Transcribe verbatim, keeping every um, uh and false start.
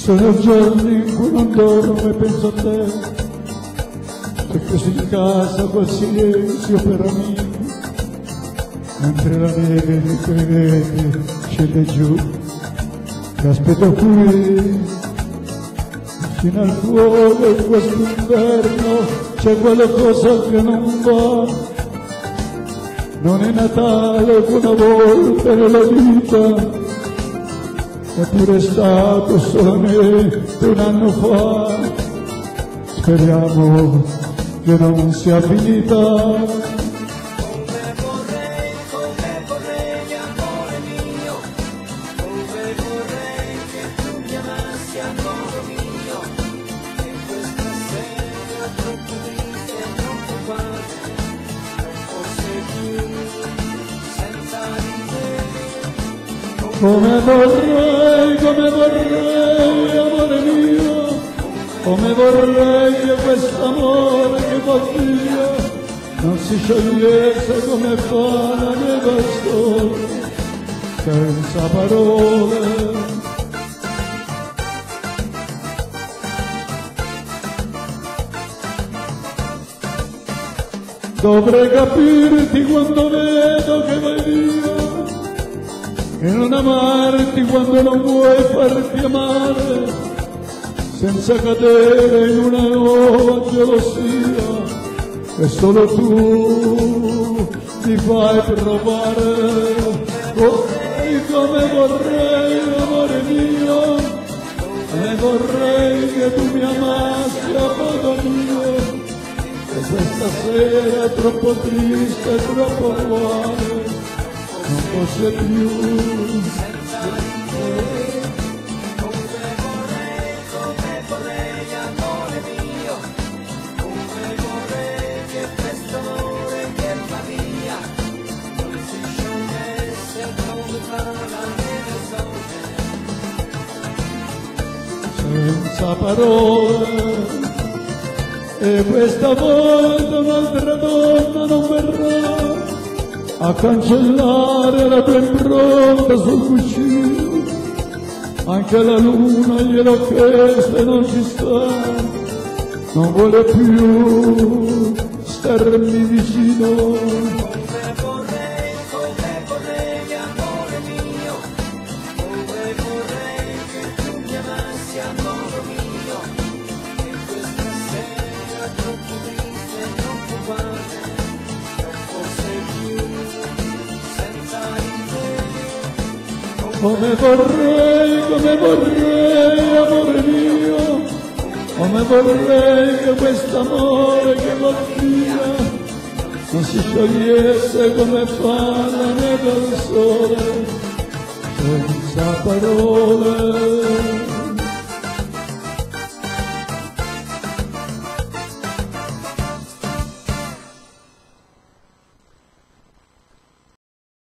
sono giorni in cui non dormo e penso a te, che chiuso in casa col silenzio per amico, mentre la neve mi crede scende giù, ti aspetto qui fino al cuore. In questo inverno c'è qualcosa che non va, non è Natale che una volta nella vita, eppure è stato solamente un anno fa. Speriamo che non sia finita. Come vorrei, come vorrei, amore mio, come vorrei che quest'amore che va via non si sciogliesse come fa la neve al sole, senza parole. Dovrei capirti quando vedo che vai via e non amarti quando non vuoi farti amare, senza cadere in una nuova gelosia che solo tu ti fai provare. Vorrei come vorrei, amore mio, e vorrei che tu mi amassi a modo mio, e questa sera è troppo triste, troppo uguale, non fosse più. Come vorrei, come vorrei, amore mio, come vorrei che questo amore che va via non si sciogliesse come fa la neve al sole. Senza parole, e questa volta un'altra donna non verrà a cancellare la tua impronta sul cuscino, anche la luna gliel'ho chiesto e non ci sta, non vuole più starmi vicino. Come vorrei, come vorrei, amore mio, come vorrei che tu mi amassi a modo mio, e questa sera troppo triste e troppo uguale non fosse più. Come vorrei, come vorrei, amore mio, come vorrei che quest'amore che va via non si sciogliesse come fa la neve al sole, senza parole.